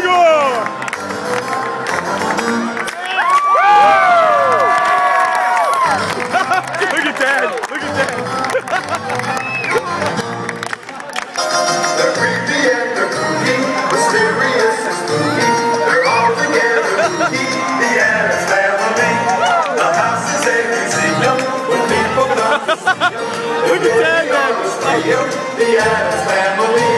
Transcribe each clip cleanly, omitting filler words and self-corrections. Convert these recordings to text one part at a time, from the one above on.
Look at Dad! Look at Dad! They're creepy and they're kooky, mysterious and spooky. They're all together kooky, the Addams Family. The house is a museum with people love to see them. Look at Dad, man! The Addams Family.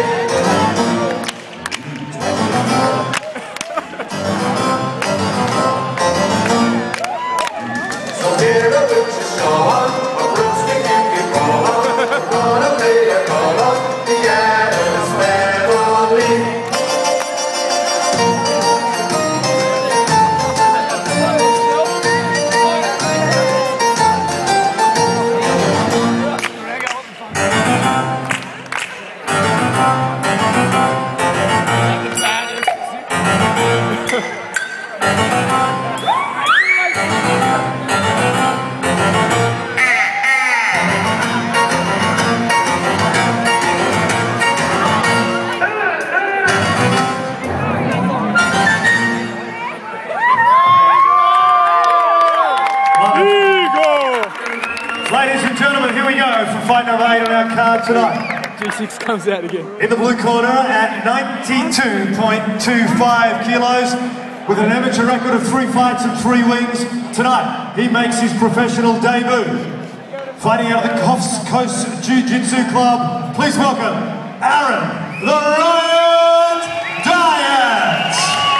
So get a bitch to show up, a broomstick you can call up, wanna play a call up, the Addams Family. Ladies and gentlemen, here we go for fight number 8 on our card tonight. G6 comes out again. In the blue corner at 92.25 kilos, with an amateur record of 3 fights and 3 wins, tonight he makes his professional debut. Fighting out of the Coast Jiu-Jitsu Club, please welcome Aaron the Riot Diet!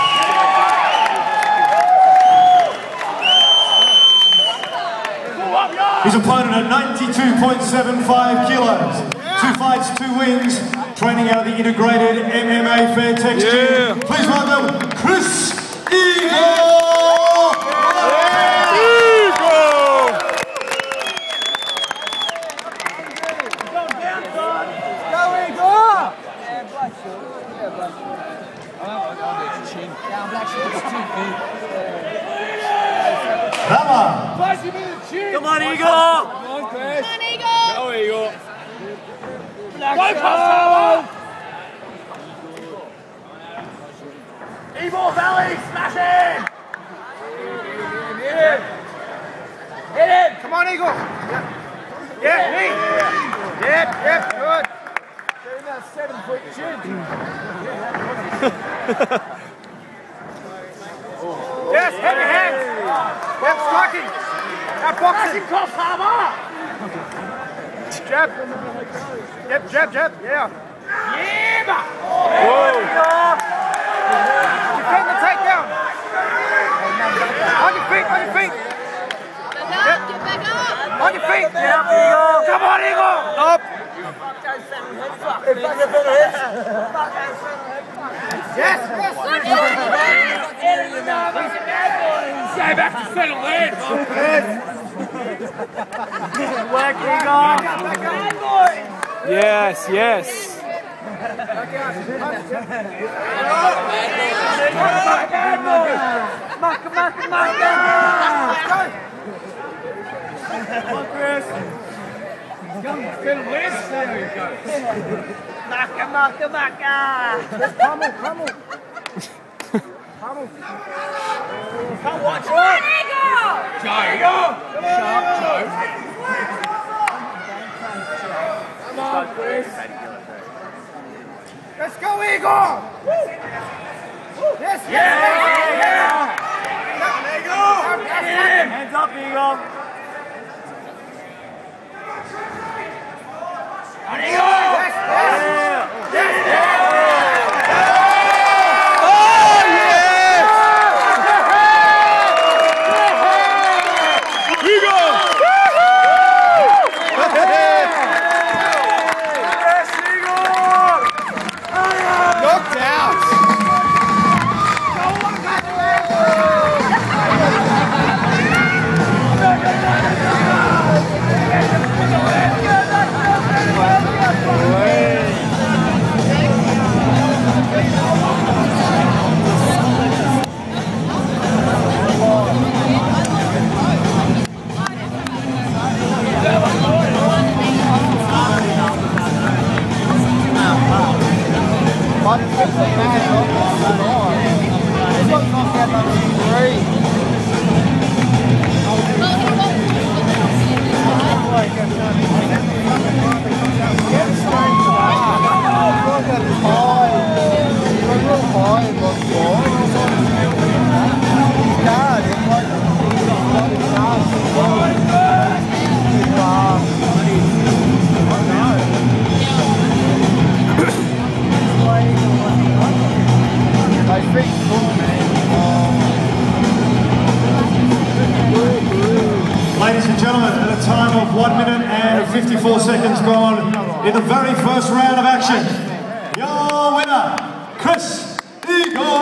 His opponent at 92.75 kilos. 2 fights, 2 wins. Training out of the integrated MMA Fairtex Gym. Please welcome Chris Eagle! Come on, Eagle! Come on, Chris! Come on, Eagle! Go, Eagle! Go, Costello! Evil Valley, smash him! Hit him! Hit him! Come on, Eagle! Yep, yep, good! Doing that 7-foot chin. Yes, heavy hands! Yep, striking! Now boxing! Cross hammer! Jab! Yep, jab, yeah! Yeah! Whoa! Defend the takedown! On your feet! Get back up! On your feet! Yep, Eagle! Come on, Eagle! Up! Yes! Stay back to settle in! Work, Eagle! Yes, yes! Come on, Chris! Come, settle in! There you go! Maka! Pummel! Come watch it! Joe! Sharp Joe! Come on, Chris! Let's go, Eagle! Woo. Yes! Yeah! Eagle! Hands up, Eagle! On Eagle! Yes! Knocked out! Ladies and gentlemen, at a time of 1 minute and 54 seconds gone in the very first round of action, your winner, Chris Eagle.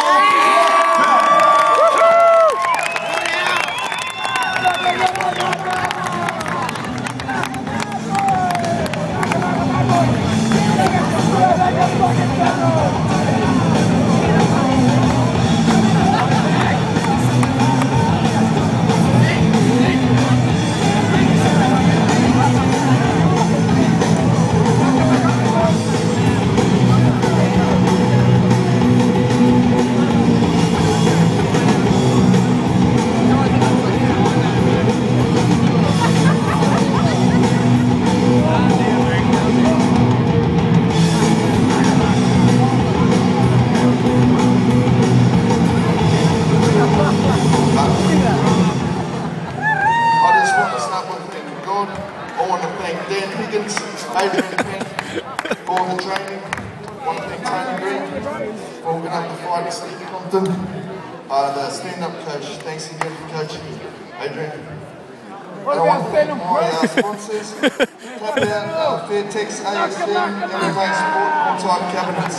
Adrian Pink for the training. I want to thank Tony Green for organising the fight at Steve Compton. The stand-up coach, thanks again for coaching Adrian. What I want about to thank stand-up my sponsors, Tap Out, Fairtex, ASM, MMA Sport, All-Time Cabinets.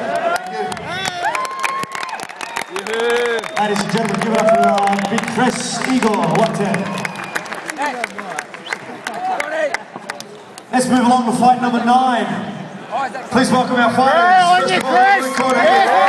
Thank you. Ladies and gentlemen, give it up for Big Chris Eagle. 110. Let's move along to fight number 9. Please welcome our fighters. On you, Chris!